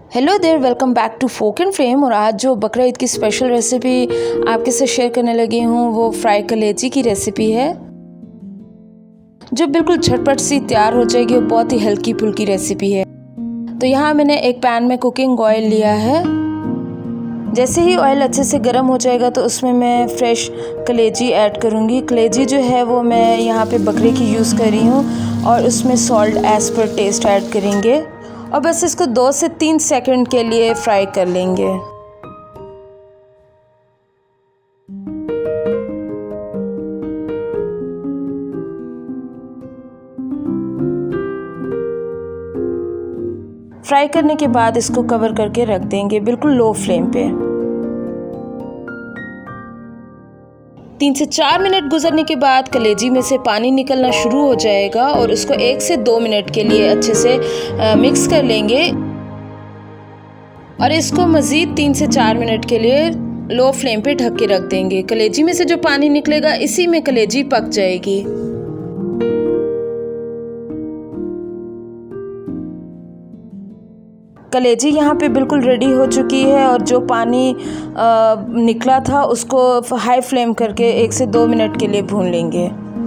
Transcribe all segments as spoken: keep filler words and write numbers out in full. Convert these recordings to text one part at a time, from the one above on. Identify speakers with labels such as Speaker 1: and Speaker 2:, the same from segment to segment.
Speaker 1: Hello there, welcome back to folk and frame. और आज जो बकरा ईद की स्पेशल रेसिपी आपके साथ शेयर करने लगी हूँ वो फ्राई कलेजी की रेसिपी है, जो बिल्कुल झटपट सी तैयार हो जाएगी और बहुत ही हल्की फुल्की रेसिपी है। तो यहाँ मैंने एक पैन में कुकिंग ऑयल लिया है। जैसे ही ऑयल अच्छे से गर्म हो जाएगा तो उसमें मैं फ्रेश कलेजी ऐड करूँगी। कलेजी जो है वो मैं यहाँ पे बकरे की यूज़ कर रही हूँ और उसमें salt as per taste add करेंगे और बस इसको दो से तीन सेकंड के लिए फ्राई कर लेंगे। फ्राई करने के बाद इसको कवर करके रख देंगे बिल्कुल लो फ्लेम पे। तीन से चार मिनट गुजरने के बाद कलेजी में से पानी निकलना शुरू हो जाएगा और उसको एक से दो मिनट के लिए अच्छे से आ, मिक्स कर लेंगे और इसको मज़ीद तीन से चार मिनट के लिए लो फ्लेम पे ढक के रख देंगे। कलेजी में से जो पानी निकलेगा इसी में कलेजी पक जाएगी। कलेजी यहाँ पे बिल्कुल रेडी हो चुकी है और जो पानी आ, निकला था उसको हाई फ्लेम करके एक से दो मिनट के लिए भून लेंगे।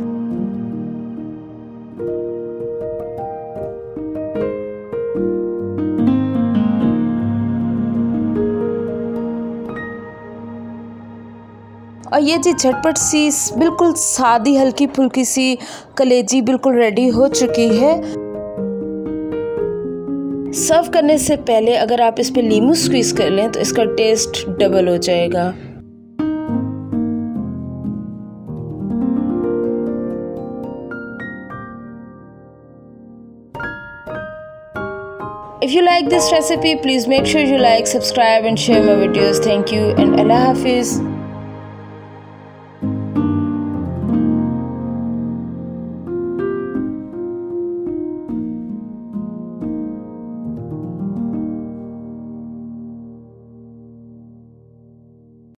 Speaker 1: और ये जी झटपट सी बिल्कुल सादी हल्की फुल्की सी कलेजी बिल्कुल रेडी हो चुकी है। सर्व करने से पहले अगर आप इस पे नींबू स्क्वीज कर लें तो इसका टेस्ट डबल हो जाएगा। If you like this recipe, please make sure you like, subscribe and share my videos. Thank you and Allah Hafiz.